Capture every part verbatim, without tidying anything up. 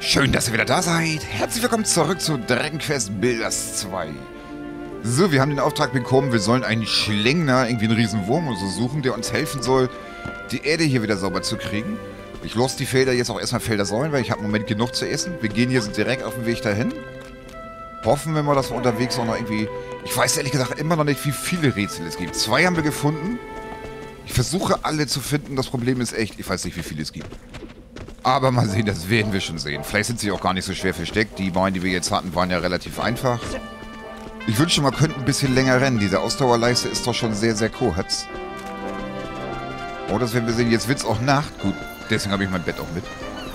Schön, dass ihr wieder da seid. Herzlich willkommen zurück zu Dragon Quest Builders zwei. So, wir haben den Auftrag bekommen, wir sollen einen Schlängner, irgendwie einen riesen Wurm oder so suchen, der uns helfen soll, die Erde hier wieder sauber zu kriegen. Ich lasse die Felder jetzt auch erstmal Felder säulen, weil ich habe im Moment genug zu essen. Wir gehen hier sind direkt auf dem Weg dahin. Hoffen wir mal, dass wir unterwegs auch noch irgendwie... Ich weiß ehrlich gesagt immer noch nicht, wie viele Rätsel es gibt. Zwei haben wir gefunden. Ich versuche alle zu finden. Das Problem ist echt, ich weiß nicht, wie viele es gibt. Aber mal sehen, das werden wir schon sehen. Vielleicht sind sie auch gar nicht so schwer versteckt. Die beiden, die wir jetzt hatten, waren ja relativ einfach. Ich wünschte, man könnte ein bisschen länger rennen. Diese Ausdauerleiste ist doch schon sehr, sehr kurz. Oh, das werden wir sehen. Jetzt wird es auch Nacht. Gut, deswegen habe ich mein Bett auch mit.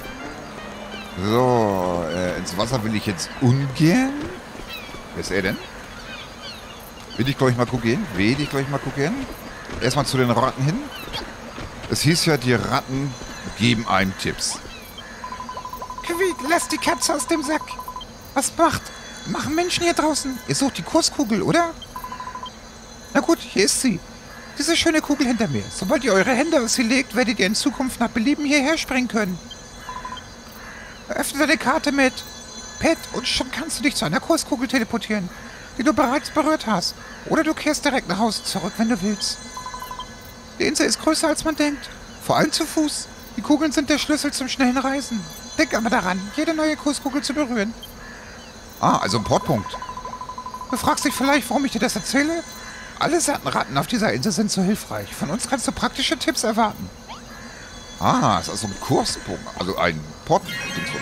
So, äh, ins Wasser will ich jetzt ungern. Wer ist er denn? Will ich, glaube ich, mal gucken? Will ich, glaube ich, mal gucken? Erstmal zu den Ratten hin. Es hieß ja, die Ratten geben einem Tipps. Quiek, lass die Katze aus dem Sack. Was macht? Machen Menschen hier draußen? Ihr sucht die Kurskugel, oder? Na gut, hier ist sie. Diese schöne Kugel hinter mir. Sobald ihr eure Hände auf sie legt, werdet ihr in Zukunft nach Belieben hierher springen können. Öffne deine Karte mit Pet und schon kannst du dich zu einer Kurskugel teleportieren, die du bereits berührt hast. Oder du kehrst direkt nach Hause zurück, wenn du willst. Die Insel ist größer, als man denkt. Vor allem zu Fuß. Die Kugeln sind der Schlüssel zum schnellen Reisen. Denk aber daran, jede neue Kurskugel zu berühren. Ah, also ein Portpunkt. Du fragst dich vielleicht, warum ich dir das erzähle? Alle Ratten auf dieser Insel sind so hilfreich. Von uns kannst du praktische Tipps erwarten. Ah, es ist also ein Kurspunkt. Also ein Portpunkt.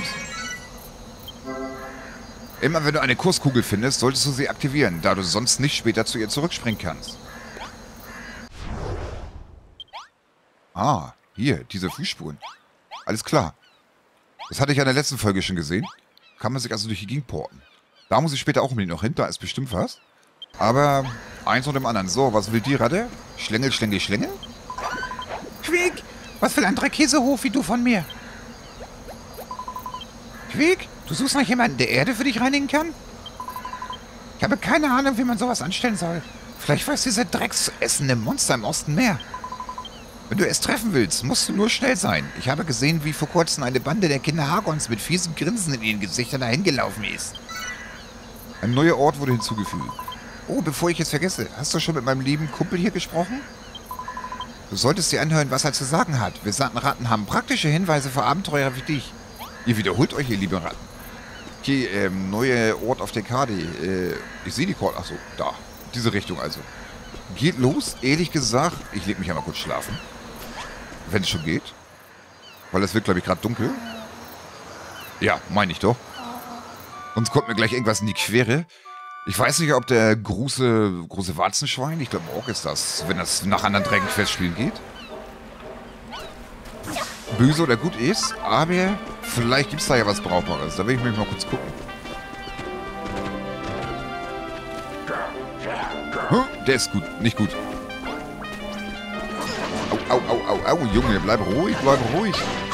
Immer wenn du eine Kurskugel findest, solltest du sie aktivieren, da du sonst nicht später zu ihr zurückspringen kannst. Ah, hier, diese Fußspuren. Alles klar. Das hatte ich ja in der letzten Folge schon gesehen. Kann man sich also durch die Gegend porten. Da muss ich später auch unbedingt noch hin, da ist bestimmt was. Aber eins und dem anderen. So, was will die Ratte? Schlängel, Schlängel, Schlängel? Quiek, was will ein Dreckäsehof wie du von mir? Quiek, du suchst nach jemandem, der Erde für dich reinigen kann? Ich habe keine Ahnung, wie man sowas anstellen soll. Vielleicht weiß diese drecksessende Monster im Osten mehr. Wenn du es treffen willst, musst du nur schnell sein. Ich habe gesehen, wie vor kurzem eine Bande der Kinder Hagons mit fiesem Grinsen in ihren Gesichtern dahin gelaufen ist. Ein neuer Ort wurde hinzugefügt. Oh, bevor ich es vergesse, hast du schon mit meinem lieben Kumpel hier gesprochen? Du solltest dir anhören, was er zu sagen hat. Wir sagten, Ratten haben praktische Hinweise für Abenteurer wie dich. Ihr wiederholt euch, ihr lieben Ratten. Okay, ähm, neuer Ort auf der Karte. Äh, ich sehe die Karte. Achso, da. Diese Richtung also. Geht los, ehrlich gesagt. Ich leg mich einmal kurz schlafen. Wenn es schon geht. Weil es wird, glaube ich, gerade dunkel. Ja, meine ich doch. Sonst kommt mir gleich irgendwas in die Quere. Ich weiß nicht, ob der große, große Warzenschwein, ich glaube auch ist das, wenn das nach anderen Dragon Quest Spielen geht. Böse oder gut ist, aber vielleicht gibt es da ja was Brauchbares. Da will ich mich mal kurz gucken. Huh, der ist gut, nicht gut. Au, au, au, au, au, Junge, bleib ruhig, bleib ruhig.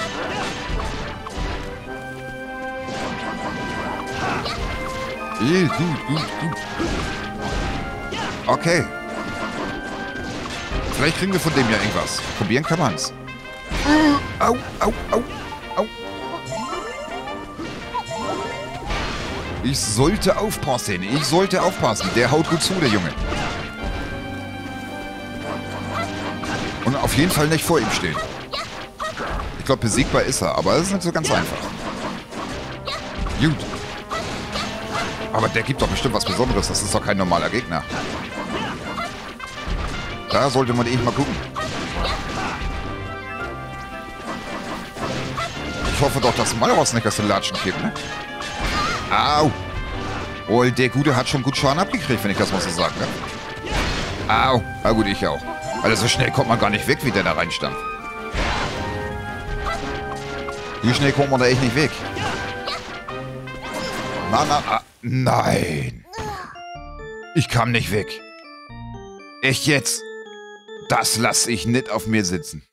Gut, gut, gut, gut. Okay. Vielleicht kriegen wir von dem ja irgendwas. Probieren kann man's. Au, au, au, au. Ich sollte aufpassen. Ich sollte aufpassen. Der haut gut zu, der Junge. Und auf jeden Fall nicht vor ihm stehen. Ich glaube, besiegbar ist er, aber es ist nicht so ganz einfach. Gut. Aber der gibt doch bestimmt was Besonderes. Das ist doch kein normaler Gegner. Da sollte man eben mal gucken. Ich hoffe doch, dass Malros nicht aus den Latschen kippt, ne? Au! Oh, der Gute hat schon gut Schaden abgekriegt, wenn ich das mal so sagen kann. Au! Na gut, ich auch. Also so schnell kommt man gar nicht weg, wie der da reinstampft. Wie schnell kommt man da echt nicht weg? Na, na, na. Nein. Ich kam nicht weg. Echt jetzt? Das lasse ich nicht auf mir sitzen.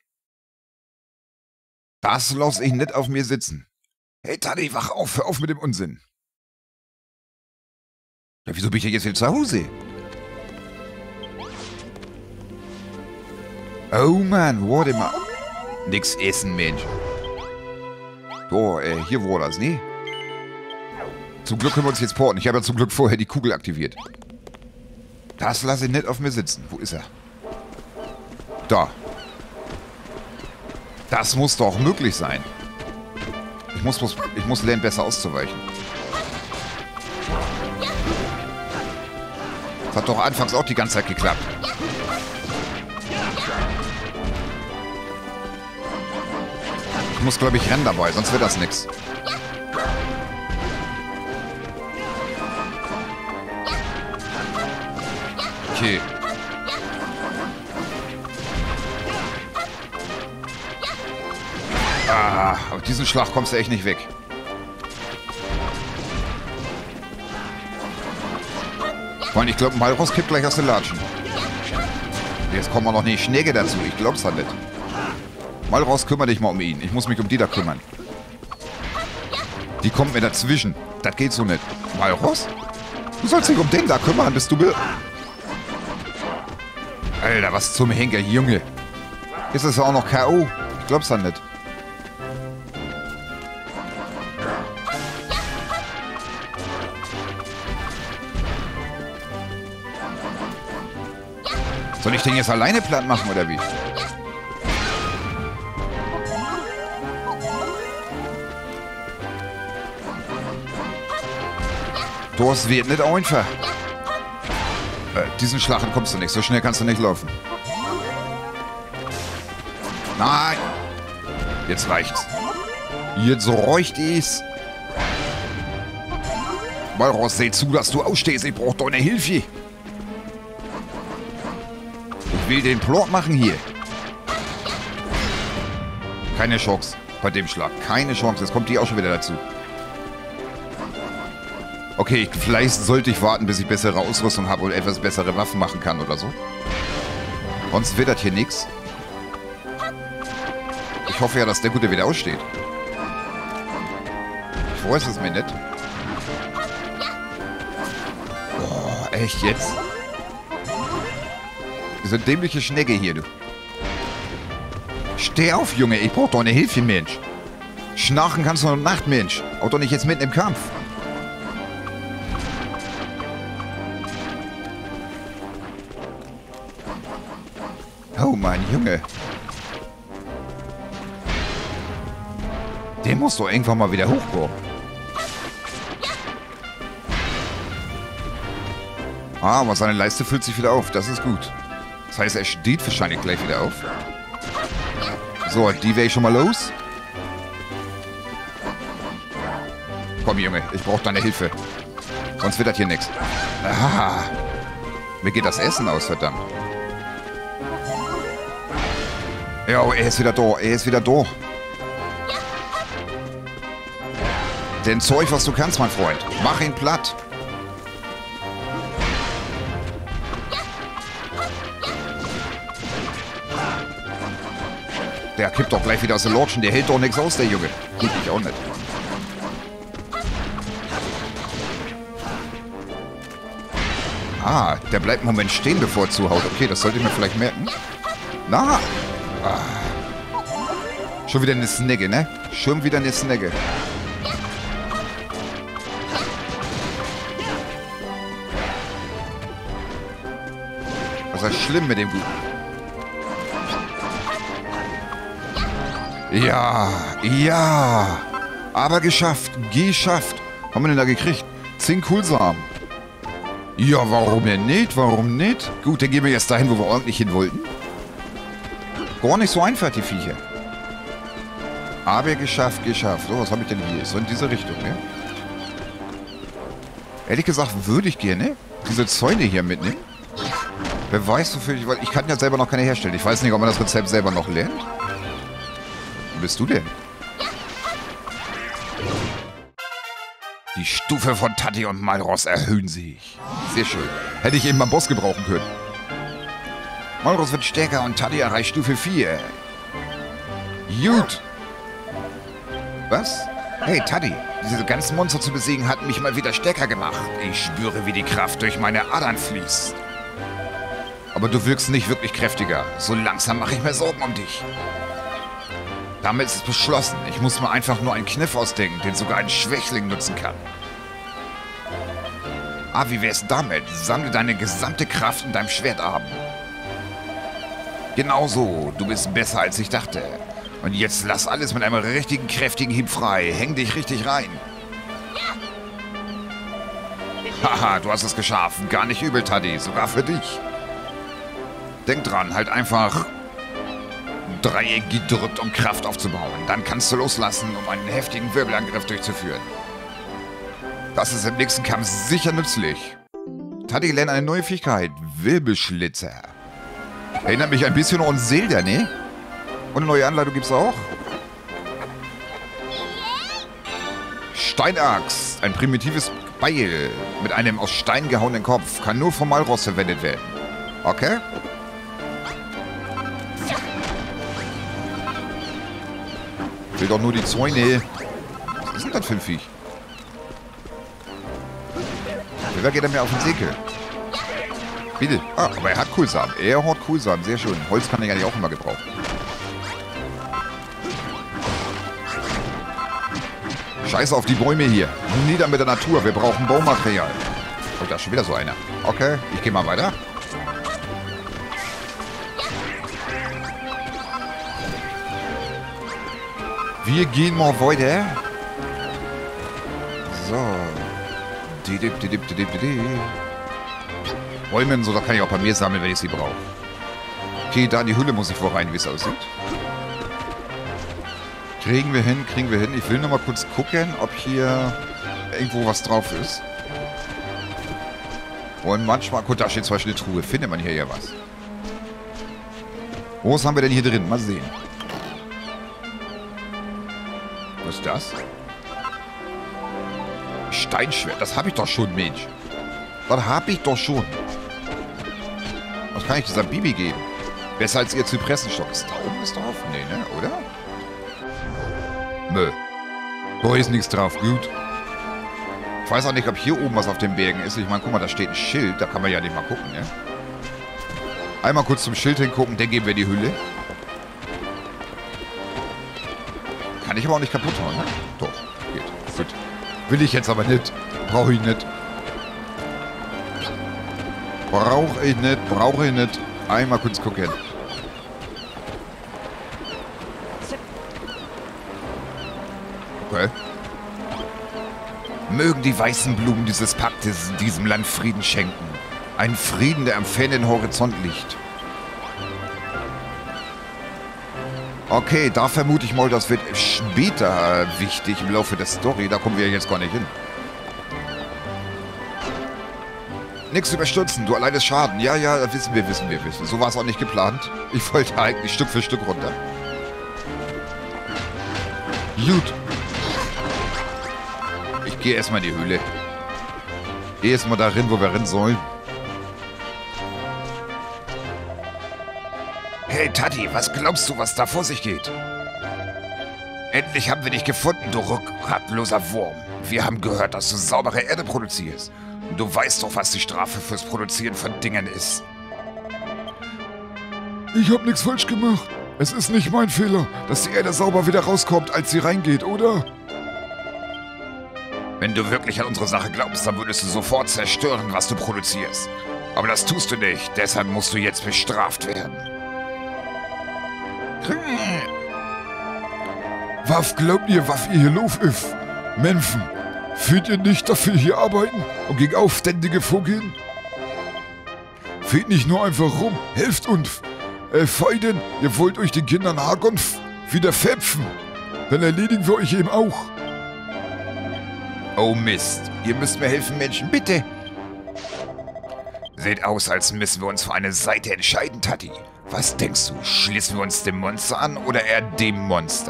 Das lasse ich nicht auf mir sitzen. Hey Taddy, wach auf, hör auf mit dem Unsinn. Ja, wieso bin ich denn jetzt wieder zu Hause? Oh Mann, warte mal. Nix essen, Mensch. So, äh, hier war das, ne? Zum Glück können wir uns jetzt porten. Ich habe ja zum Glück vorher die Kugel aktiviert. Das lasse ich nicht auf mir sitzen. Wo ist er? Da. Das muss doch möglich sein. Ich muss, muss, ich muss lernen, besser auszuweichen. Das hat doch anfangs auch die ganze Zeit geklappt. Ich muss, glaube ich, rennen dabei, sonst wird das nichts. Okay. Ah, auf diesen Schlag kommst du echt nicht weg. Vor allem, ich glaube, Malros kippt gleich aus den Latschen. Jetzt kommen wir noch eine Schnecke dazu. Ich glaub's halt nicht. Malros, kümmere dich mal um ihn. Ich muss mich um die da kümmern. Die kommt mir dazwischen. Das geht so nicht. Malros? Du sollst dich um den da kümmern, bist du... Alter, was zum Henker, Junge. Ist es ja auch noch K O? Ich glaub's dann nicht. Soll ich den jetzt alleine platt machen, oder wie? Das wird nicht einfach. Äh, diesen Schlag kommst du nicht. So schnell kannst du nicht laufen. Nein! Jetzt reicht's. Jetzt räucht es. Malros, seh zu, dass du ausstehst. Ich brauch deine Hilfe. Ich will den Plot machen hier. Keine Chance bei dem Schlag. Keine Chance. Jetzt kommt die auch schon wieder dazu. Okay, vielleicht sollte ich warten, bis ich bessere Ausrüstung habe und etwas bessere Waffen machen kann oder so. Sonst wird das hier nichts. Ich hoffe ja, dass der Gute wieder aussteht. Ich weiß es mir nicht. Boah, echt jetzt? Diese dämliche Schnecke hier, du. Steh auf, Junge. Ich brauch doch eine Hilfe, Mensch. Schnarchen kannst du noch Nacht, Mensch. Auch doch nicht jetzt mitten im Kampf. Oh, mein Junge. Der muss doch irgendwann mal wieder hochkommen. Ah, aber seine Leiste füllt sich wieder auf. Das ist gut. Das heißt, er steht wahrscheinlich gleich wieder auf. So, die wäre ich schon mal los. Komm, Junge, ich brauche deine Hilfe. Sonst wird das hier nichts. Ah, mir geht das Essen aus, verdammt. Ja, er ist wieder da. Er ist wieder da. Den Zeug, was du kannst, mein Freund. Mach ihn platt. Der kippt doch gleich wieder aus der Lotschen. Der hält doch nichts aus, der Junge. Gut, ich auch nicht. Ah, der bleibt einen Moment stehen, bevor er zuhaut. Okay, das sollte ich mir vielleicht merken. Na! Ah. Schon wieder eine Snegge, ne? Schon wieder eine Snegge. Was ist schlimm mit dem Guten? Ja, ja. Aber geschafft, geschafft. Haben wir denn da gekriegt? Zehn Kohlsamen. Ja, warum denn nicht? Warum nicht? Gut, dann gehen wir jetzt dahin, wo wir ordentlich hin wollten. Gar nicht so einfach, die Viecher. Aber geschafft, geschafft. So, was habe ich denn hier? So in diese Richtung, ne? Ehrlich gesagt, würde ich gerne diese Zäune hier mitnehmen. Wer weiß, wofür ich... Weil ich kann ja selber noch keine herstellen. Ich weiß nicht, ob man das Rezept selber noch lernt. Wo bist du denn? Die Stufe von Tati und Malros erhöhen sich. Sehr schön. Hätte ich eben mal Boss gebrauchen können. Malros wird stärker und Tati erreicht Stufe vier. Gut. Was? Hey, Tati. Diese ganzen Monster zu besiegen hat mich mal wieder stärker gemacht. Ich spüre, wie die Kraft durch meine Adern fließt. Aber du wirkst nicht wirklich kräftiger. So langsam mache ich mir Sorgen um dich. Damit ist es beschlossen. Ich muss mir einfach nur einen Kniff ausdenken, den sogar ein Schwächling nutzen kann. Ah, wie wär's damit? Sammle deine gesamte Kraft in deinem Schwertarm. Genau so. Du bist besser, als ich dachte. Und jetzt lass alles mit einem richtigen, kräftigen Hieb frei. Häng dich richtig rein. Haha, du hast es geschafft. Gar nicht übel, Taddy. Sogar für dich. Denk dran, halt einfach Dreieck gedrückt, um Kraft aufzubauen. Dann kannst du loslassen, um einen heftigen Wirbelangriff durchzuführen. Das ist im nächsten Kampf sicher nützlich. Taddy lernt eine neue Fähigkeit. Wirbelschlitzer. Erinnert mich ein bisschen an Zelda, ne? Und eine neue Anleitung gibt's auch. Steinaxt. Ein primitives Beil mit einem aus Stein gehauenen Kopf. Kann nur vom Malrost verwendet werden. Okay? Ich will doch nur die Zäune. Was ist denn das für ein Viech? Wer geht er mir auf den Säckel? Bitte. Ah, aber er hat Kohlsamen. Er hat Kohlsamen. Sehr schön. Holz kann er ja nicht auch immer gebrauchen. Scheiß auf die Bäume hier. Nieder mit der Natur. Wir brauchen Baumaterial. Oh, da ist schon wieder so einer. Okay, ich gehe mal weiter. Wir gehen mal weiter. So. Didip, didip, didip, didip. Bäume, so, da kann ich auch bei mir sammeln, wenn ich sie brauche. Okay, da in die Hülle muss ich vor rein, wie es aussieht. Kriegen wir hin, kriegen wir hin. Ich will nur mal kurz gucken, ob hier irgendwo was drauf ist. Und manchmal, gut, da steht zum Beispiel eine Truhe. Findet man hier ja was. Was haben wir denn hier drin? Mal sehen. Was ist das? Steinschwert. Das habe ich doch schon, Mensch. Das habe ich doch schon. Was kann ich dieser Bibi geben? Besser als ihr Zypressenstock. Ist da oben was drauf? Nee, ne? Oder? Nö. Da ist nichts drauf. Gut. Ich weiß auch nicht, ob hier oben was auf den Bergen ist. Ich meine, guck mal, da steht ein Schild. Da kann man ja nicht mal gucken, ne? Einmal kurz zum Schild hingucken, dann geben wir die Hülle. Kann ich aber auch nicht kaputt hauen, ne? Doch, geht. Gut. Will ich jetzt aber nicht. Brauche ich nicht. Brauche ich nicht. Brauche ich nicht. Einmal kurz gucken. Okay. Mögen die weißen Blumen dieses Paktes diesem Land Frieden schenken. Ein Frieden, der am fernen Horizont liegt. Okay, da vermute ich mal, das wird später wichtig im Laufe der Story. Da kommen wir jetzt gar nicht hin. Nichts überstürzen, du alleines Schaden. Ja, ja, das wissen wir, wissen wir, wissen. So war es auch nicht geplant. Ich wollte eigentlich Stück für Stück runter. Gut. Ich gehe erstmal in die Höhle. Gehe erstmal darin, wo wir rennen sollen. Hey, Taddy, was glaubst du, was da vor sich geht? Endlich haben wir dich gefunden, du rückgratloser Wurm. Wir haben gehört, dass du saubere Erde produzierst. Du weißt doch, was die Strafe fürs Produzieren von Dingen ist. Ich hab nichts falsch gemacht. Es ist nicht mein Fehler, dass die Erde sauber wieder rauskommt, als sie reingeht, oder? Wenn du wirklich an unsere Sache glaubst, dann würdest du sofort zerstören, was du produzierst. Aber das tust du nicht, deshalb musst du jetzt bestraft werden. Was glaubt ihr, was ihr hier los ist? Menschen, fühlt ihr nicht, dass wir hier arbeiten und gegen Aufständige vorgehen? Fehlt nicht nur einfach rum, helft uns. Äh, Feiden, ihr wollt euch den Kindern Hagons wieder fäpfen. Dann erledigen wir euch eben auch. Oh Mist, ihr müsst mir helfen, Menschen, bitte. Sieht aus, als müssen wir uns für eine Seite entscheiden, Taddy. Was denkst du, schließen wir uns dem Monster an oder eher dem Monster?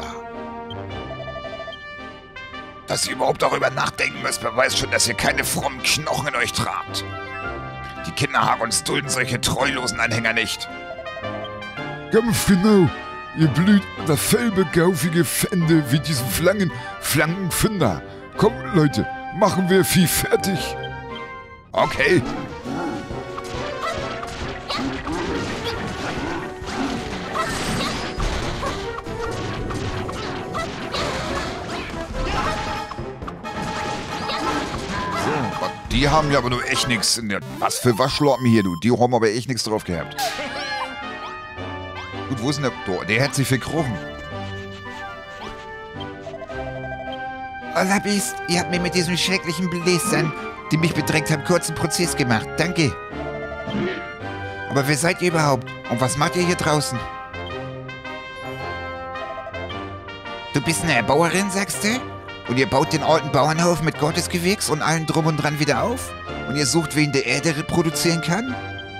Dass ihr überhaupt darüber nachdenken müsst, beweist schon, dass ihr keine frommen Knochen in euch tragt. Die Kinder Hagons dulden solche treulosen Anhänger nicht. Ganz genau. Ihr blüht dasselbe gaufige Fände wie diesen Flangen, Flankenfinder. Kommt, Leute, machen wir Vieh fertig. Okay. Gott, die haben ja aber nur echt nichts in der... Was für Waschlappen hier, du. Die haben aber echt nichts drauf gehabt. Gut, wo ist denn der... Oh, der hat sich verkrochen. Allerbeast, ihr habt mir mit diesen schrecklichen Bläsern, die mich bedrängt haben, kurzen Prozess gemacht. Danke. Aber wer seid ihr überhaupt? Und was macht ihr hier draußen? Du bist eine Erbauerin, sagst du? Und ihr baut den alten Bauernhof mit Gottesgewächs und allen drum und dran wieder auf? Und ihr sucht, wen der Erde reproduzieren kann?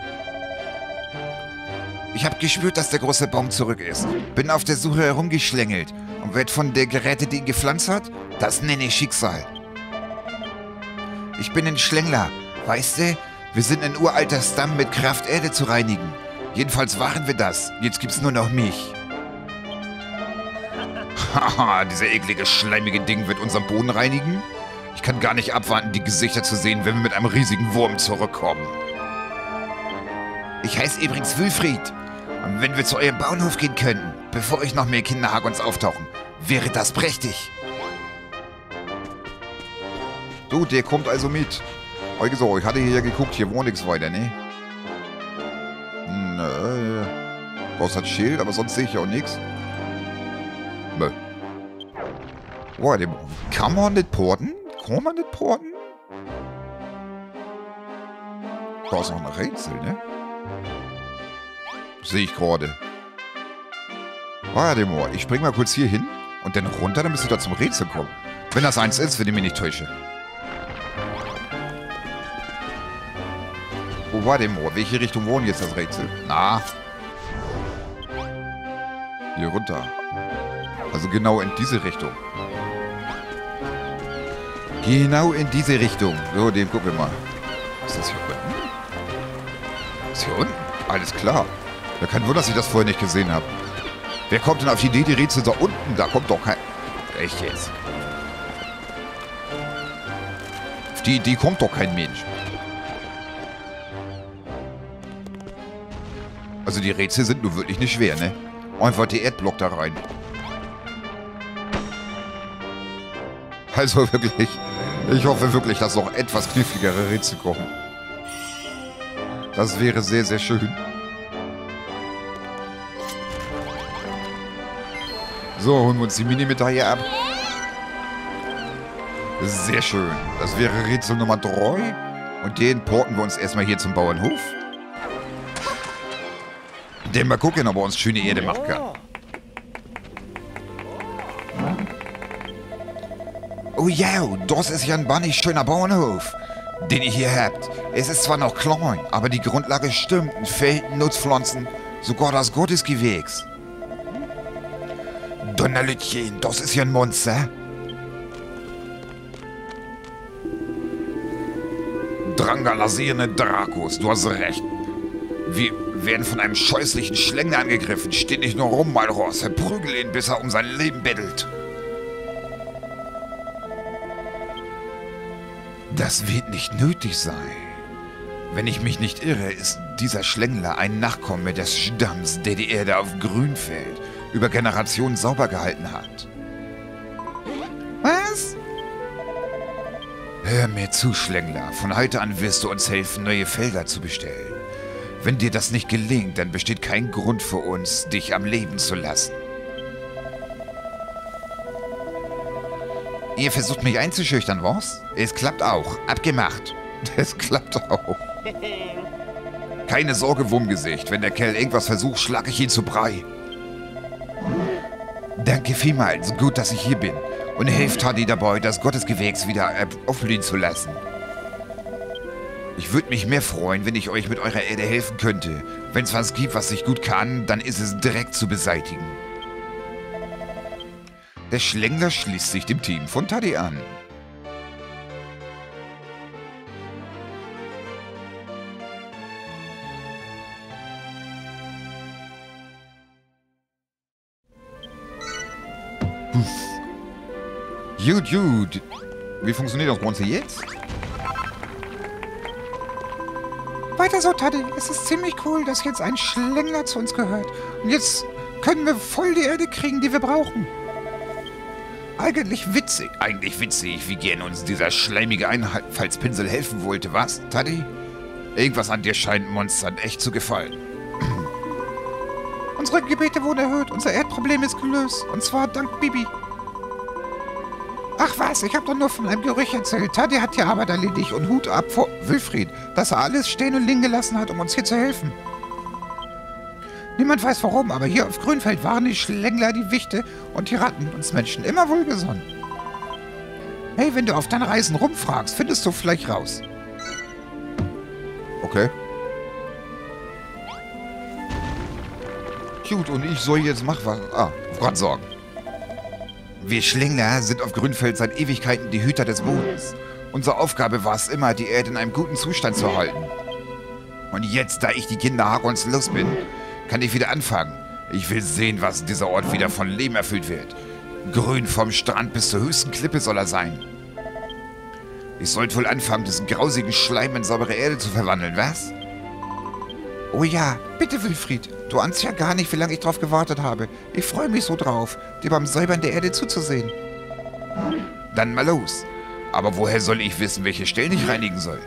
Ich hab gespürt, dass der große Baum zurück ist. Bin auf der Suche herumgeschlängelt. Und werd von der gerettet, die ihn gepflanzt hat? Das nenne ich Schicksal. Ich bin ein Schlängler. Weißt du, wir sind ein uralter Stamm mit Kraft, Erde zu reinigen. Jedenfalls waren wir das. Jetzt gibt's nur noch mich. Haha, dieser eklige, schleimige Ding wird unseren Boden reinigen? Ich kann gar nicht abwarten, die Gesichter zu sehen, wenn wir mit einem riesigen Wurm zurückkommen. Ich heiße übrigens Wilfried. Und wenn wir zu eurem Bauernhof gehen könnten, bevor euch noch mehr Kinder Hagons auftauchen, wäre das prächtig. So, der kommt also mit. Also, ich hatte hier ja geguckt, hier wohnt nichts weiter, ne? Nö. Das hat Schild, aber sonst sehe ich ja auch nichts. Nö. Boah, dem kann man nicht porten? Kann man nicht porten? Da ist noch ein Rätsel, ne? Sehe ich gerade. Warte mal, ich spring mal kurz hier hin und dann runter, dann müsste ich da zum Rätsel kommen. Wenn das eins ist, wenn ich mich nicht täusche. Wo war der Moor? Welche Richtung wohnt jetzt das Rätsel? Na. Hier runter. Also genau in diese Richtung. Genau in diese Richtung. So, den gucken wir mal. Ist das hier unten? Ist hier unten? Alles klar. Ja, kein Wunder, dass ich das vorher nicht gesehen habe. Wer kommt denn auf die Idee, die Rätsel da unten? Da kommt doch kein... Echt jetzt? Auf die Idee kommt doch kein Mensch. Also die Rätsel sind nur wirklich nicht schwer, ne? Einfach die Erdblock da rein. Also wirklich, ich hoffe wirklich, dass noch etwas kniffligere Rätsel kommen. Das wäre sehr, sehr schön. So, holen wir uns die Mini-Medaille ab. Sehr schön. Das wäre Rätsel Nummer drei. Und den porten wir uns erstmal hier zum Bauernhof. Den mal gucken, ob er uns schöne Erde machen kann. Oh ja, das ist ja ein bannig schöner Bauernhof, den ihr hier habt. Es ist zwar noch klein, aber die Grundlage stimmt. Ein Feld, Nutzpflanzen, sogar das Gottesgewächs. Donnerlütchen, das ist ja ein Monster. Drangalasierende Dracos, du hast recht. Wir werden von einem scheußlichen Schlängler angegriffen. Steht nicht nur rum, Malros. Verprügel ihn, bis er um sein Leben bettelt. Das wird nicht nötig sein. Wenn ich mich nicht irre, ist dieser Schlängler ein Nachkomme des Stamms, der die Erde auf Grünfeld über Generationen sauber gehalten hat. Was? Hör mir zu, Schlängler. Von heute an wirst du uns helfen, neue Felder zu bestellen. Wenn dir das nicht gelingt, dann besteht kein Grund für uns, dich am Leben zu lassen. Ihr versucht mich einzuschüchtern, was? Es klappt auch. Abgemacht. Es klappt auch. Keine Sorge, Wurmgesicht. Wenn der Kerl irgendwas versucht, schlag ich ihn zu Brei. Danke vielmals. Gut, dass ich hier bin. Und helft Toddy dabei, das Gottesgewächs wieder aufblühen zu lassen. Ich würde mich mehr freuen, wenn ich euch mit eurer Erde helfen könnte. Wenn es was gibt, was ich gut kann, dann ist es direkt zu beseitigen. Der Schlängler schließt sich dem Team von Toddy an. Gut, gut. Wie funktioniert das Ganze jetzt? Weiter so, Toddy. Es ist ziemlich cool, dass jetzt ein Schlängler zu uns gehört. Und jetzt können wir voll die Erde kriegen, die wir brauchen. Eigentlich witzig. Eigentlich witzig, wie gern uns dieser schleimige Einfallspinsel helfen wollte, was, Taddy? Irgendwas an dir scheint Monstern echt zu gefallen. Unsere Gebete wurden erhöht. Unser Erdproblem ist gelöst. Und zwar dank Bibi. Ach was, ich habe doch nur von einem Gerücht erzählt. Taddy hat die Arbeit erledigt und Hut ab vor Wilfried, dass er alles stehen und liegen gelassen hat, um uns hier zu helfen. Niemand weiß warum, aber hier auf Grünfeld waren die Schlängler, die Wichte und die Ratten uns Menschen immer wohlgesonnen. Hey, wenn du auf deinen Reisen rumfragst, findest du vielleicht raus. Okay. Gut, und ich soll jetzt machen was... Ah, Gott sorgen. Wir Schlängler sind auf Grünfeld seit Ewigkeiten die Hüter des Bodens. Unsere Aufgabe war es immer, die Erde in einem guten Zustand zu halten. Und jetzt, da ich die Kinder Hagons los bin, kann ich wieder anfangen. Ich will sehen, was dieser Ort wieder von Leben erfüllt wird. Grün vom Strand bis zur höchsten Klippe soll er sein. Ich sollte wohl anfangen, diesen grausigen Schleim in saubere Erde zu verwandeln, was? Oh ja, bitte Wilfried. Du ahnst ja gar nicht, wie lange ich drauf gewartet habe. Ich freue mich so drauf, dir beim Säubern der Erde zuzusehen. Dann mal los. Aber woher soll ich wissen, welche Stellen ich reinigen soll?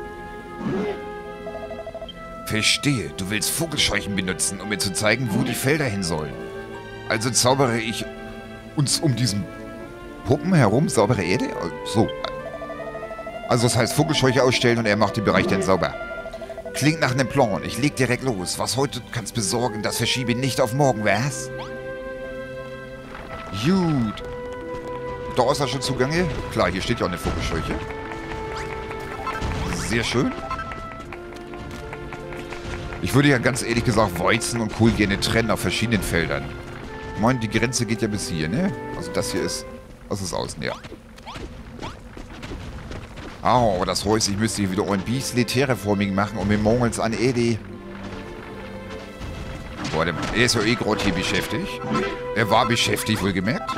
Verstehe, du willst Vogelscheuchen benutzen, um mir zu zeigen, wo die Felder hin sollen. Also zaubere ich uns um diesen Puppen herum saubere Erde? So. Also das heißt Vogelscheuche ausstellen und er macht den Bereich dann sauber. Klingt nach einem Plan. Ich leg direkt los. Was heute kannst besorgen, das verschiebe nicht auf morgen, was? Gut. Da ist er schon zugange. Klar, hier steht ja auch eine Vogelscheuche. Sehr schön. Ich würde ja ganz ehrlich gesagt Weizen und Kohl gerne trennen auf verschiedenen Feldern. Ich meine, die Grenze geht ja bis hier, ne? Also das hier ist... Das ist außen, ja. Oh, das Häuschen, ich müsste hier wieder ein bisschen Terraforming machen und mir mangels an Edi. Warte mal, er ist ja eh gerade hier beschäftigt. Er war beschäftigt, wohlgemerkt.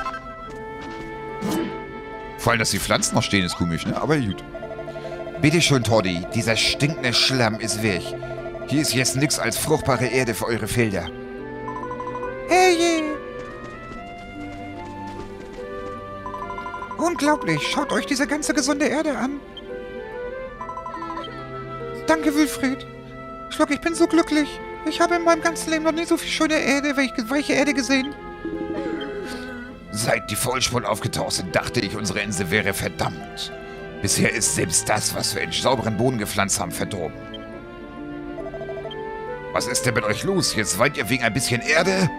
Vor allem, dass die Pflanzen noch stehen, ist komisch, ne? Aber gut. Bitte schön, Toddy, dieser stinkende Schlamm ist weg. Hier ist jetzt nichts als fruchtbare Erde für eure Felder. Hey! Unglaublich, schaut euch diese ganze gesunde Erde an. Danke, Wilfried. Schluck, ich bin so glücklich. Ich habe in meinem ganzen Leben noch nie so viel schöne Erde, weiche Erde gesehen. Seit die Vollspuren aufgetaucht sind, dachte ich, unsere Insel wäre verdammt. Bisher ist selbst das, was wir in sauberen Boden gepflanzt haben, verdorben. Was ist denn mit euch los? Jetzt weint ihr wegen ein bisschen Erde?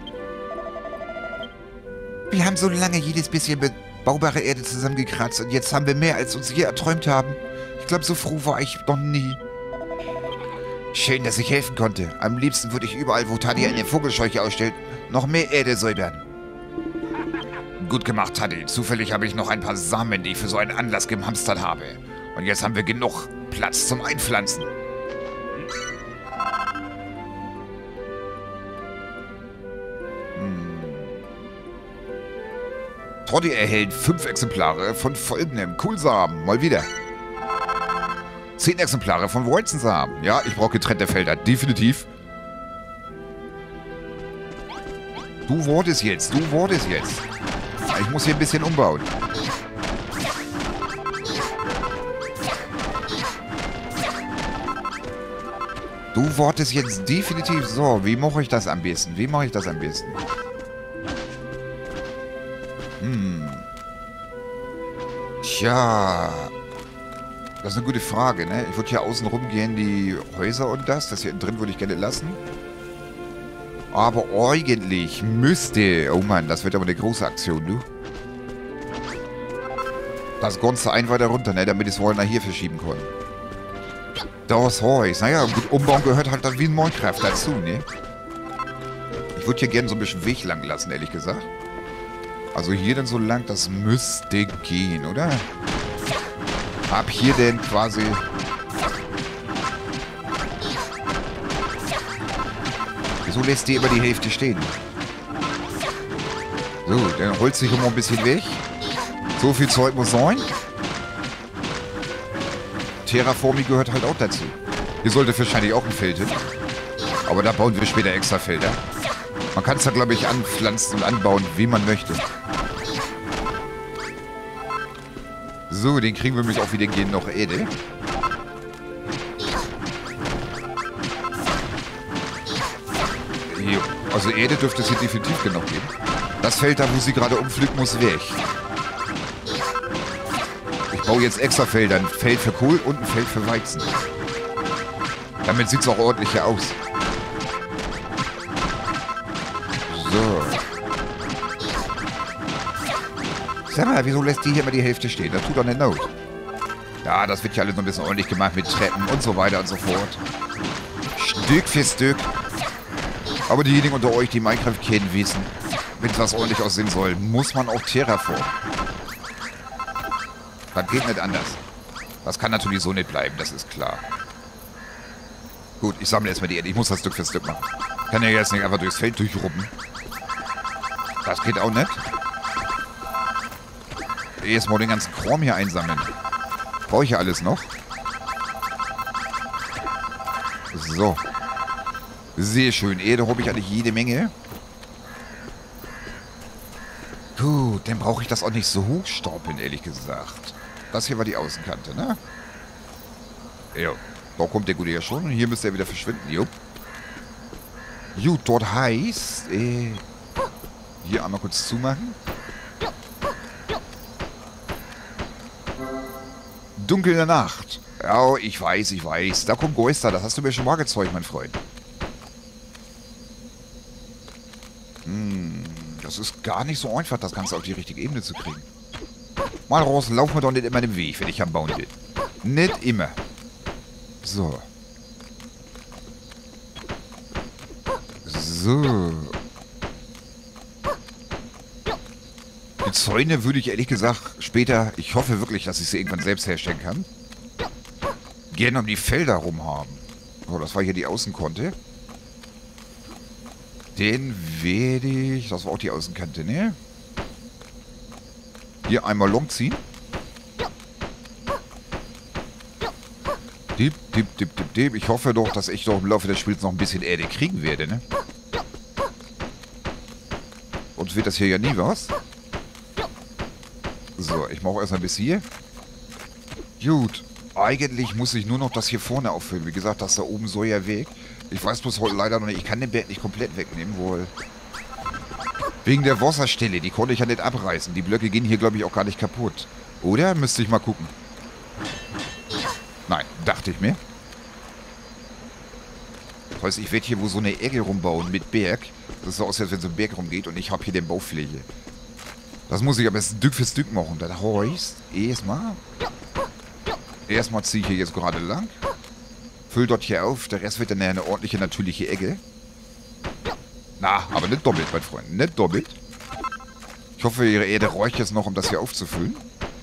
Wir haben so lange jedes bisschen bebaubare Erde zusammengekratzt und jetzt haben wir mehr, als uns je erträumt haben. Ich glaube, so froh war ich noch nie. Schön, dass ich helfen konnte. Am liebsten würde ich überall, wo Taddy eine Vogelscheuche ausstellt, noch mehr Erde säubern. Gut gemacht, Taddy. Zufällig habe ich noch ein paar Samen, die ich für so einen Anlass gehamstert habe. Und jetzt haben wir genug Platz zum Einpflanzen. Hm. Toddy erhält fünf Exemplare von folgendem Kohlsamen. Mal wieder. Zehn Exemplare von Weizensamen. Ja, ich brauche getrennte Felder. Definitiv. Du wurdest jetzt. Du wurdest jetzt. Ich muss hier ein bisschen umbauen. Du wurdest jetzt definitiv. So, wie mache ich das am besten? Wie mache ich das am besten? Hm. Tja. Das ist eine gute Frage, ne? Ich würde hier außen rum gehen, die Häuser und das. Das hier innen drin würde ich gerne lassen. Aber eigentlich müsste... Oh Mann, das wird aber eine große Aktion, du. Das Ganze ein weiter runter, ne? Damit ich es wohl nach hier verschieben kann. Das Haus. Naja, gut, umbauen gehört halt dann wie ein Minecraft dazu, ne? Ich würde hier gerne so ein bisschen Weg lang lassen, ehrlich gesagt. Also hier dann so lang, das müsste gehen, oder? Ab hier denn quasi... Wieso lässt die immer die Hälfte stehen? So, dann holt sich immer ein bisschen weg. So viel Zeug muss sein. Terraforming gehört halt auch dazu. Hier sollte wahrscheinlich auch ein Feld hin. Aber da bauen wir später extra Felder. Man kann es da, glaube ich, anpflanzen und anbauen, wie man möchte. So, den kriegen wir nämlich auch wieder gehen noch Ede. Jo. Also Ede dürfte es hier definitiv genug geben. Das Feld da, wo sie gerade umflügt, muss weg. Ich baue jetzt extra Felder. Ein Feld für Kohl und ein Feld für Weizen. Damit sieht es auch ordentlicher aus. So. Sag mal, wieso lässt die hier immer die Hälfte stehen? Das tut doch eine Not. Ja, das wird ja alles noch ein bisschen ordentlich gemacht mit Treppen und so weiter und so fort. Stück für Stück. Aber diejenigen unter euch, die Minecraft kennen, wissen, wenn es was ordentlich aussehen soll, muss man auch terraformen. Das geht nicht anders. Das kann natürlich so nicht bleiben, das ist klar. Gut, ich sammle erstmal die Erde. Ich muss das Stück für Stück machen. Kann ja jetzt nicht einfach durchs Feld durchrubben. Das geht auch nicht. Erstmal den ganzen Kram hier einsammeln. Brauche ich ja alles noch. So. Sehr schön. Erde habe ich eigentlich jede Menge. Gut, dann brauche ich das auch nicht so hochstapeln, ehrlich gesagt. Das hier war die Außenkante, ne? Ja. Da kommt der Gute ja schon. Und hier müsste er wieder verschwinden. Jupp. Gut, dort heißt... Äh, hier einmal kurz zumachen. Dunkel in der Nacht. Ja, ich weiß, ich weiß. Da kommt Geister. Das hast du mir schon mal gezeigt, mein Freund. Hm, das ist gar nicht so einfach, das Ganze auf die richtige Ebene zu kriegen. Mal raus, lauf mir doch nicht immer den Weg, wenn ich am Bauen bin. Nicht immer. So. So. Die Zäune würde ich ehrlich gesagt später, ich hoffe wirklich, dass ich sie irgendwann selbst herstellen kann, gerne um die Felder rum haben. So, das war hier die Außenkonte. Den werde ich, das war auch die Außenkante, ne? Hier einmal long ziehen. Dip, dip, dip, dip, dip. Ich hoffe doch, dass ich doch im Laufe des Spiels noch ein bisschen Erde kriegen werde, ne? Sonst wird das hier ja nie was. So, ich mache erstmal bis hier. Gut. Eigentlich muss ich nur noch das hier vorne auffüllen. Wie gesagt, das da oben soll ja weg. Ich weiß bloß heute leider noch nicht. Ich kann den Berg nicht komplett wegnehmen, wohl. Wegen der Wasserstelle. Die konnte ich ja nicht abreißen. Die Blöcke gehen hier, glaube ich, auch gar nicht kaputt. Oder? Müsste ich mal gucken. Nein, dachte ich mir. Das heißt, ich werde hier wohl so eine Ecke rumbauen mit Berg. Das ist so aus, als wenn so ein Berg rumgeht und ich habe hier den Baufläche. Das muss ich aber Stück für Stück machen. Das heißt, erstmal... Erstmal ziehe ich hier jetzt gerade lang. Füll dort hier auf. Der Rest wird dann eine ordentliche, natürliche Ecke. Na, aber nicht doppelt, mein Freund. Nicht doppelt. Ich hoffe, ihre Erde reicht jetzt noch, um das hier aufzufüllen.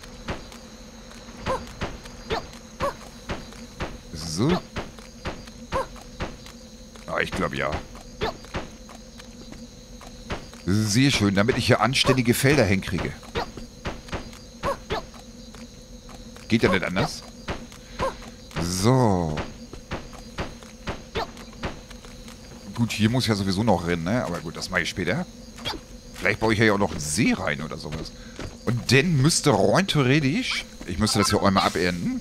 So. Ah, ich glaube ja. Sehr schön, damit ich hier anständige Felder hinkriege. Geht ja nicht anders. So. Gut, hier muss ich ja sowieso noch rennen, ne? Aber gut, das mache ich später. Vielleicht baue ich ja auch noch einen See rein oder sowas. Und dann müsste rein theoretisch... Ich müsste das hier auch einmal abernten.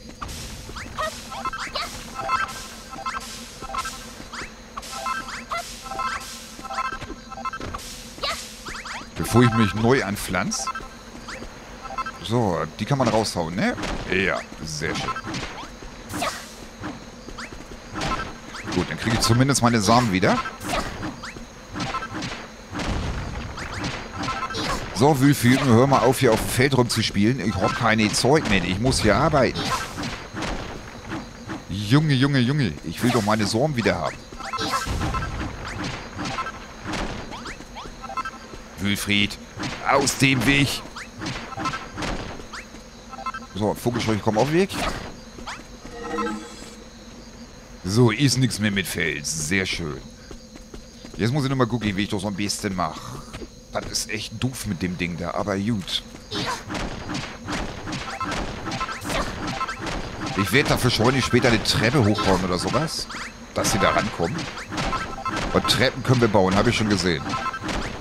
Bevor ich mich neu anpflanze. So, die kann man raushauen, ne? Ja, sehr schön. Gut, dann kriege ich zumindest meine Samen wieder. So, Wülfhüten, hör mal auf, hier auf dem Feld rumzuspielen. Ich habe keine Zeug mehr. Ich muss hier arbeiten. Junge, Junge, Junge. Ich will doch meine Samen wieder haben. Wülfried, aus dem Weg. So, Vogelscheuche, komm auf den Weg. So, ist nichts mehr mit Fels. Sehr schön. Jetzt muss ich nochmal gucken, wie ich das am besten mache. Das ist echt doof mit dem Ding da, aber gut. Ich werde dafür schon später eine Treppe hochbauen oder sowas. Dass sie da rankommen. Und Treppen können wir bauen, habe ich schon gesehen.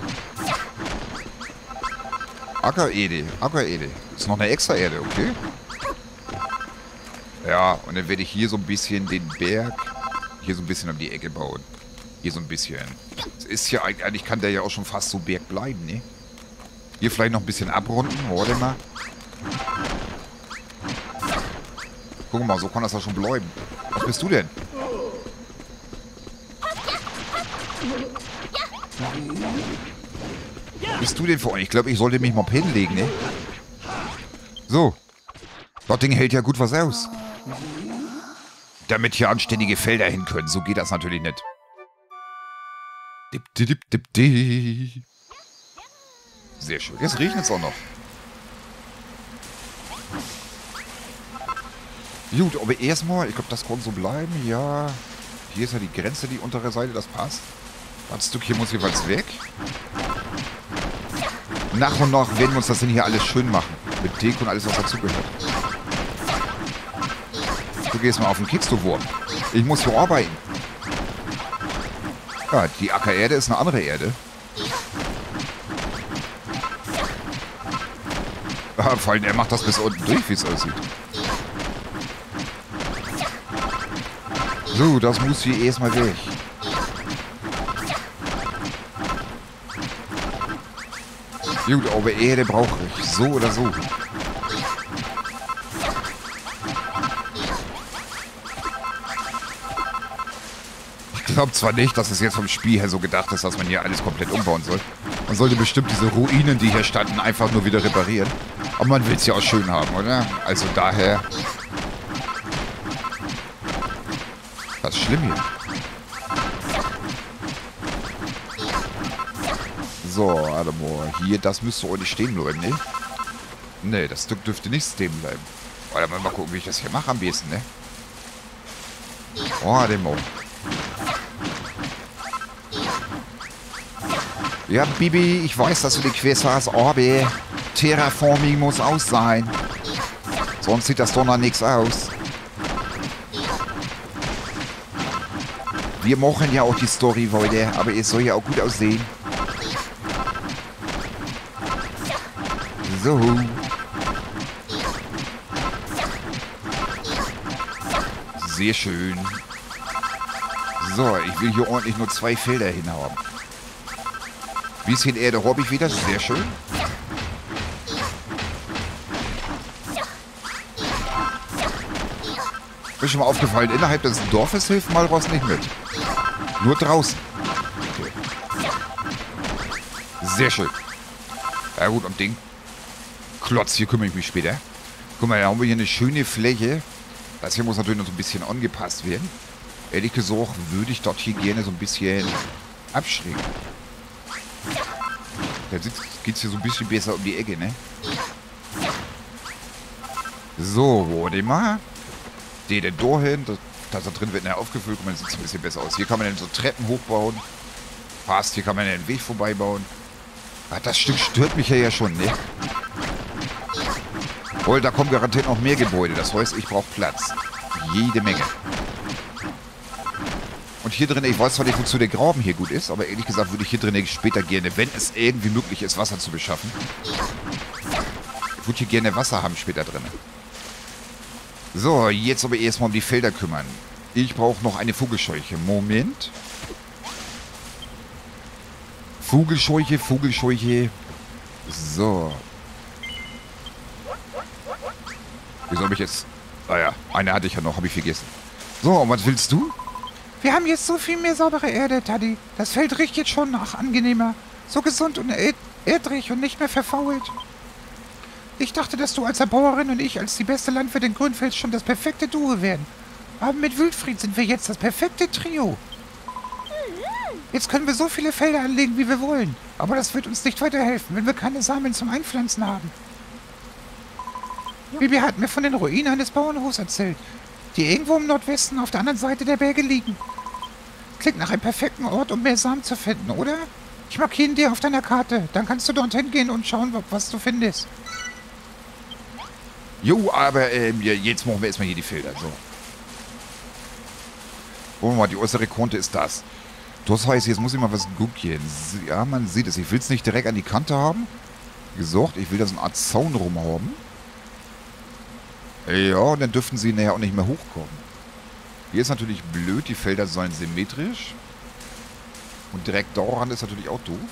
Ackererde, Ackererde. Ist noch eine extra Erde, okay? Ja, und dann werde ich hier so ein bisschen den Berg hier so ein bisschen um die Ecke bauen. Hier so ein bisschen. Es ist ja eigentlich, kann der ja auch schon fast so Berg bleiben, ne? Hier vielleicht noch ein bisschen abrunden. Warte mal. Guck mal, so kann das ja schon bleiben. Was bist du denn? Was bist du denn für euch? Ich glaube, ich sollte mich mal hinlegen, ne? So. Das Ding hält ja gut was aus. Damit hier anständige Felder hin können. So geht das natürlich nicht. Dip, dip, dip, dip, dip. Sehr schön. Jetzt regnet es auch noch. Gut, aber erstmal, ich glaube, das kann so bleiben. Ja, hier ist ja die Grenze, die untere Seite, das passt. Das Stück hier muss jeweils weg. Nach und nach werden wir uns das denn hier alles schön machen. Mit Deko und alles, was dazugehört. Du gehst mal auf den Keks, du Wurm. Ich muss hier arbeiten. Ja, die Ackererde ist eine andere Erde. Ja, vor allem, er macht das bis unten durch, wie es aussieht. So, das muss hier erstmal weg. Gut, aber Erde brauche ich. So oder so. Ich glaube zwar nicht, dass es jetzt vom Spiel her so gedacht ist, dass man hier alles komplett umbauen soll. Man sollte bestimmt diese Ruinen, die hier standen, einfach nur wieder reparieren. Aber man will es ja auch schön haben, oder? Also daher... Was ist schlimm hier? So, warte mal. Hier, das müsste auch nicht stehen bleiben, ne? Ne, das Stück dürfte nicht stehen bleiben. Warte mal, mal gucken, wie ich das hier mache am besten, ne? Oh, den Mo. Ja, Bibi, ich weiß, dass du die Quest hast, aber Terraforming muss aus sein. Sonst sieht das doch noch nichts aus. Wir machen ja auch die Story heute, aber es soll ja auch gut aussehen. So. Sehr schön. So, ich will hier ordentlich nur zwei Felder hinhaben. Bisschen Erde habe ich wieder. Sehr schön. Ist schon mal aufgefallen, innerhalb des Dorfes hilft mal was nicht mit. Nur draußen. Okay. Sehr schön. Ja gut, am Ding. Klotz, hier kümmere ich mich später. Guck mal, da haben wir hier eine schöne Fläche. Das hier muss natürlich noch so ein bisschen angepasst werden. Ehrlich gesagt, würde ich dort hier gerne so ein bisschen abschrägen. Da geht es hier so ein bisschen besser um die Ecke, ne? So, warte mal. Den denn da hin. Das, das da drin wird nachher aufgefüllt. Guck mal, sieht es ein bisschen besser aus. Hier kann man dann so Treppen hochbauen. Passt, hier kann man den Weg vorbeibauen. Ach, das Stück stört mich ja, ja schon, ne? Wohl, da kommen garantiert noch mehr Gebäude. Das heißt, ich brauche Platz. Jede Menge. Und hier drin, ich weiß zwar nicht, wozu der Graben hier gut ist, aber ehrlich gesagt würde ich hier drin später gerne, wenn es irgendwie möglich ist, Wasser zu beschaffen. Ich würde hier gerne Wasser haben später drin. So, jetzt aber erstmal um die Felder kümmern. Ich brauche noch eine Vogelscheuche. Moment. Vogelscheuche, Vogelscheuche. So. Wieso habe ich jetzt... Ah ja, eine hatte ich ja noch, habe ich vergessen. So, und was willst du? Wir haben jetzt so viel mehr saubere Erde, Taddy. Das Feld riecht jetzt schon nach angenehmer. So gesund und erd erdrig und nicht mehr verfault. Ich dachte, dass du als Erbauerin und ich als die beste Landwirtin Grünfels schon das perfekte Duo werden. Aber mit Wildfried sind wir jetzt das perfekte Trio. Jetzt können wir so viele Felder anlegen, wie wir wollen. Aber das wird uns nicht weiterhelfen, wenn wir keine Samen zum Einpflanzen haben. Bibi hat mir von den Ruinen eines Bauernhofs erzählt, die irgendwo im Nordwesten auf der anderen Seite der Berge liegen. Klingt nach einem perfekten Ort, um mehr Samen zu finden, oder? Ich markiere ihn dir auf deiner Karte. Dann kannst du dorthin gehen und schauen, was du findest. Jo, aber ähm, jetzt machen wir erstmal hier die Felder. So. Wollen wir mal, die äußere Kante ist das. Das heißt, jetzt muss ich mal was gucken. Ja, man sieht es. Ich will es nicht direkt an die Kante haben. Wie gesagt, ich will das eine Art Zaun rum haben. Ja, und dann dürften sie nachher auch nicht mehr hochkommen. Hier ist natürlich blöd, die Felder sollen symmetrisch. Und direkt daran ist natürlich auch doof.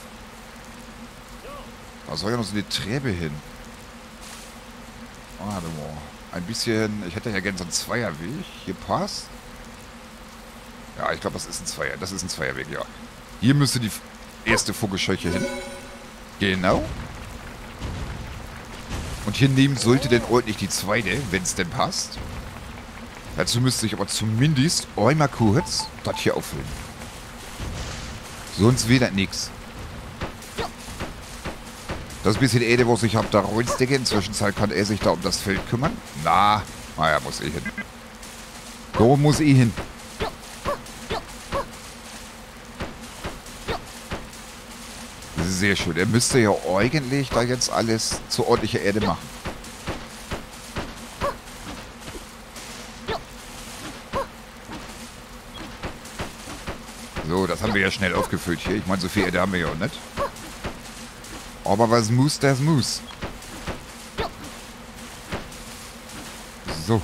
Da soll ja noch so eine Treppe hin. Warte mal. Ein bisschen, ich hätte ja gerne so einen Zweierweg. Hier passt. Ja, ich glaube, das ist ein Zweier. Das ist ein Zweierweg, ja. Hier müsste die erste Vogelscheuche hin. Genau. Und hier neben sollte dann ordentlich die zweite, wenn es denn passt. Dazu müsste ich aber zumindest einmal kurz das hier auffüllen. Sonst wird das nichts. Das bisschen Erde, was ich habe, da reinstecke. Inzwischen kann er sich da um das Feld kümmern. Na, naja, muss eh hin. Da muss eh hin. Sehr schön. Er müsste ja eigentlich da jetzt alles zu ordentlicher Erde machen. So, das haben wir ja schnell aufgefüllt hier. Ich meine, so viel Erde haben wir ja auch nicht. Aber was muss, das muss. So.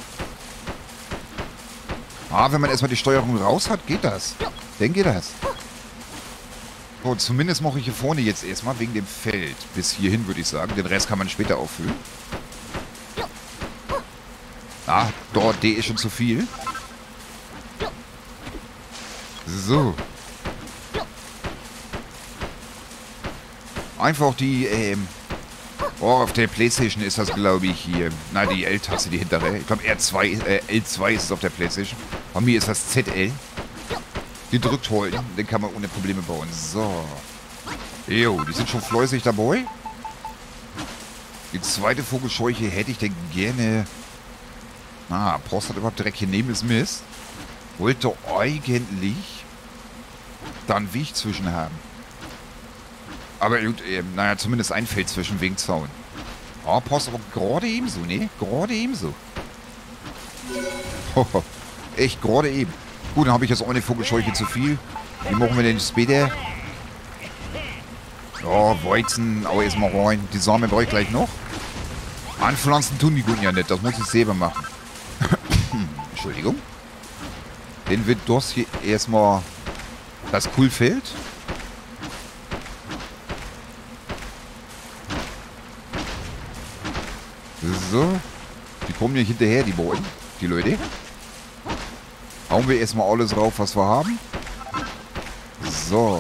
Ah, wenn man erstmal die Steuerung raus hat, geht das. Dann geht das. So, zumindest mache ich hier vorne jetzt erstmal wegen dem Feld. Bis hierhin würde ich sagen. Den Rest kann man später auffüllen. Ah, dort D ist schon zu viel. So. Einfach die, ähm... oh, auf der Playstation ist das, glaube ich, hier. Na, die L-Taste, die hintere. Ich glaube, R zwei, äh, L zwei ist es auf der Playstation. Bei mir ist das Z L. Die drückt halten, den kann man ohne Probleme bauen. So. Jo, die sind schon fleißig dabei. Die zweite Vogelscheuche hätte ich denn gerne... Na, Post hat überhaupt direkt hier neben ist Mist. Wollte eigentlich da einen Weg zwischen haben. Aber gut, äh, naja, zumindest ein Feld zwischen wegen Zaun. Oh, Post aber gerade ebenso, ne? Gerade ebenso. Hoho, echt gerade eben. Gut, dann habe ich jetzt auch eine Vogelscheuche zu viel. Wie machen wir denn später? Ja, Weizen, aber erstmal rein. Die Samen brauche ich gleich noch. Anpflanzen tun die Guten ja nicht, das muss ich selber machen. Entschuldigung. Dann wird das hier erstmal das Kohlfeld. So. Die kommen ja hinterher, die beiden, die Leute. Hauen wir erstmal alles drauf, was wir haben. So.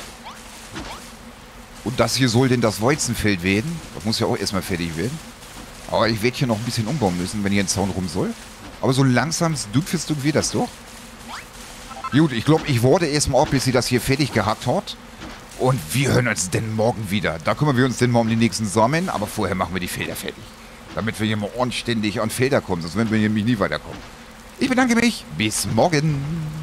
Und das hier soll denn das Weizenfeld werden. Das muss ja auch erstmal fertig werden. Aber ich werde hier noch ein bisschen umbauen müssen, wenn hier ein Zaun rum soll. Aber so langsam, Stück für Stück wird das doch. Gut, ich glaube, ich warte erstmal ab, bis sie das hier fertig gehackt hat. Und wir hören uns denn morgen wieder. Da kümmern wir uns denn mal um die nächsten Samen. Aber vorher machen wir die Felder fertig. Damit wir hier mal anständig an Felder kommen. Sonst werden wir nämlich nie weiterkommen. Ich bedanke mich. Bis morgen.